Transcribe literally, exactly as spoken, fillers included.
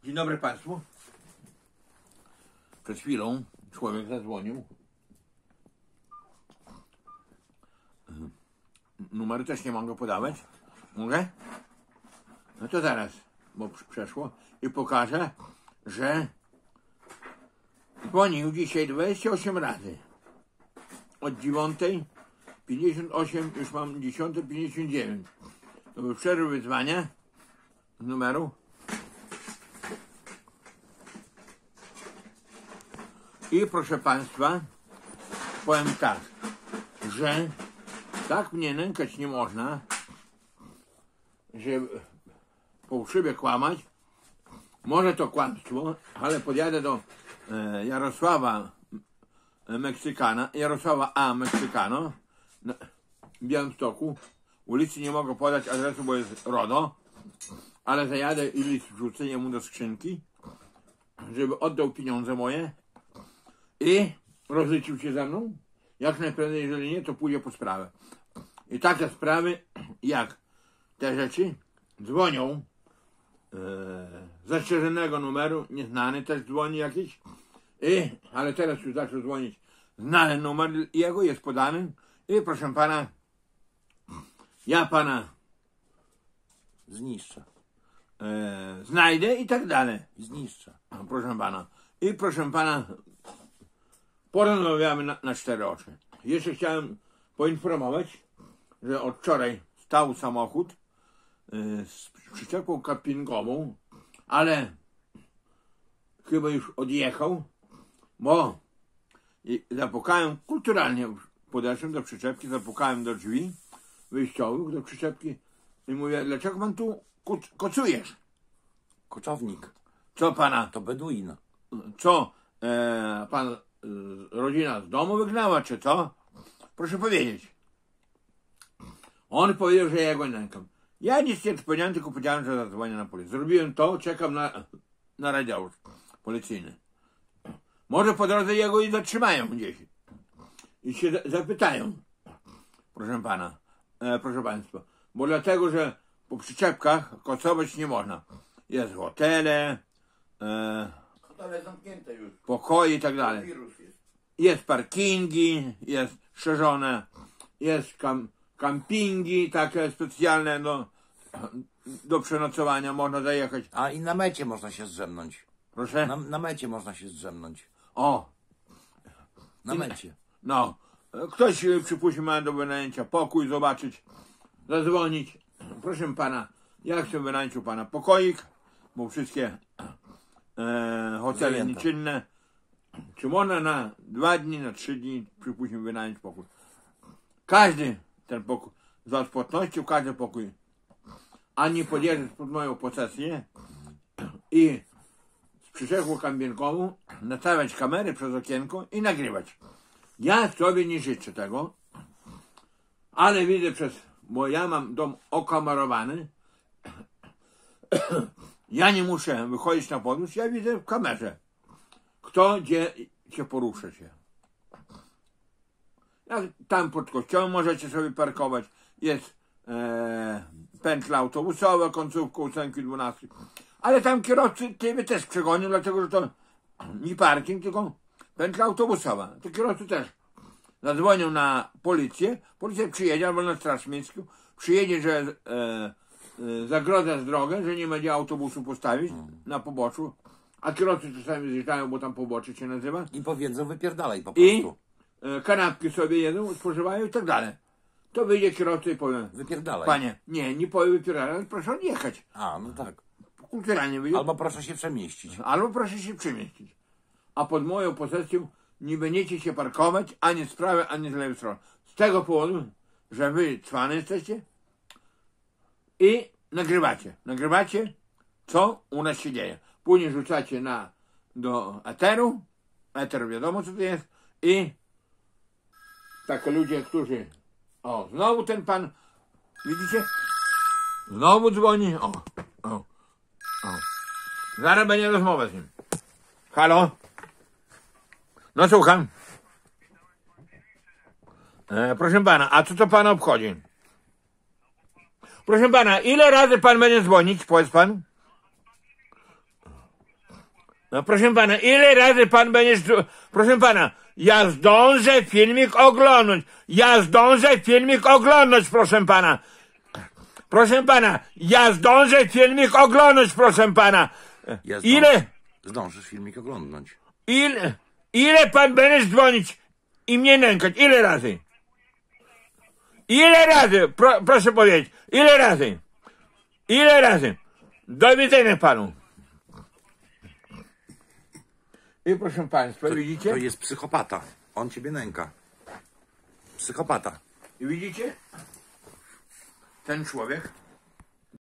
Dzień dobry Państwu. Przed chwilą człowiek zadzwonił. Numeru też nie mogę podawać. Mogę? No to zaraz, bo przeszło i pokażę, że dzwonił dzisiaj dwadzieścia osiem razy. Od dziewiątej pięćdziesiąt osiem, już mam dziesiąta pięćdziesiąt dziewięć. To był przerwy wyzwania z numeru. I proszę Państwa, powiem tak, że tak mnie nękać nie można, że fałszywie kłamać. Może to kłamstwo, ale podjadę do e, Jarosława Meksykana, Jarosława A. Meksykano na Białymstoku. Ulicy nie mogę podać adresu, bo jest RODO, ale zajadę i list wrzucę mu do skrzynki, żeby oddał pieniądze moje i rozliczył się ze mną. Jak najprędzej, jeżeli nie, to pójdzie po sprawę. I takie sprawy, jak te rzeczy, dzwonią e, z zastrzeżonego numeru, nieznany też dzwoni jakiś, i, ale teraz już zaczął dzwonić znany numer jego, jest podany i proszę pana, ja pana zniszczę, e, znajdę i tak dalej. zniszczę. Proszę pana. I proszę pana, porozmawiamy na, na cztery oczy. Jeszcze chciałem poinformować, że od wczoraj stał samochód y, z przyczepą kampingową, ale chyba już odjechał, bo i zapukałem kulturalnie, podeszłem do przyczepki, zapukałem do drzwi wyjściowych do przyczepki i mówię, dlaczego pan tu kocujesz? Koczownik. Co pana? To Beduin. Co e, pan e, rodzina z domu wygnała, czy co? Proszę powiedzieć. On powiedział, że ja go nękam. Ja nic nie powiedziałem, tylko powiedziałem, że zadzwonię na policję. Zrobiłem to, czekam na, na radiowóz policyjny. Może po drodze jego i zatrzymają gdzieś. I się zapytają. Proszę pana, e, proszę państwa. Bo dlatego, że po przyczepkach kocować nie można. Jest hotele, e, Hotele zamknięte już. pokoje i tak dalej. Wirus jest. Jest parkingi, jest szerzone, jest kam, kampingi takie specjalne do, do przenocowania, można zajechać. A i na mecie można się zdrzemnąć. Proszę? Na, na mecie można się zdrzemnąć. O! Na I- mecie. No, ktoś przypuśćmy ma do wynajęcia pokój, zobaczyć, zadzwonić. Proszę pana, ja chcę wynająć u pana pokoik, bo wszystkie e, hotele Zajęte. nieczynne. Czy można na dwa dni, na trzy dni, przypuśćmy, wynająć pokój? Każdy ten pokój, z odpłatnością każdy pokój, ani podjeżdżać pod moją posesję i z przyczepą kampingową nastawiać kamery przez okienko i nagrywać. Ja sobie nie życzę tego, ale widzę przez, bo ja mam dom okamerowany, ja nie muszę wychodzić na podwórz, ja widzę w kamerze, kto gdzie się porusza się. Jak tam pod kościołem możecie sobie parkować, jest e, pętla autobusowa, końcówka ósemki dwunastki, ale tam kierowcy ciebie też przegonią, dlatego że to nie parking, tylko pętla autobusowa. To kierowcy też zadzwonią na policję, policja przyjedzie, albo na straż miejską, przyjedzie, że e, e, zagrodza z drogę, że nie będzie autobusu postawić na poboczu, a kierowcy czasami zjeżdżają, bo tam pobocze się nazywa, I powiedzą wypierdalaj po i prostu. e, kanapki sobie jedzą, spożywają i tak dalej. To wyjdzie kierowca i powie, Wypierdalaj. panie, nie, nie powie wypierdalać, proszę odjechać. A, no tak. Kulturalnie wyjdzie. Albo proszę się przemieścić. Albo proszę się przemieścić. A pod moją posesją nie będziecie się parkować ani z prawej, ani z lewej strony. Z tego powodu, że wy cwany jesteście i nagrywacie. Nagrywacie, co u nas się dzieje. Później rzucacie na, do eteru. Eter wiadomo, co to jest. I takie ludzie, którzy... O, znowu ten pan, widzicie? Znowu dzwoni. O, o, o. Zaraz będzie rozmowa z nim. Halo? No słucham. E, proszę pana, a co to pana obchodzi? Proszę pana, ile razy pan będzie dzwonić, powiedz pan? No proszę pana, ile razy pan będzie... Proszę pana, ja zdążę filmik oglądać. Ja zdążę filmik oglądać, proszę pana. Proszę pana, ja zdążę filmik oglądać, proszę pana. Ja zdąż- Ile, Zdążysz filmik oglądnąć. ile, ile pan będzie dzwonić i mnie nękać? Ile razy? Ile razy? Pro, proszę powiedzieć, ile razy? Ile razy? Do widzenia panu. I proszę państwa, To, widzicie? to jest psychopata. On ciebie nęka. Psychopata. I widzicie? Ten człowiek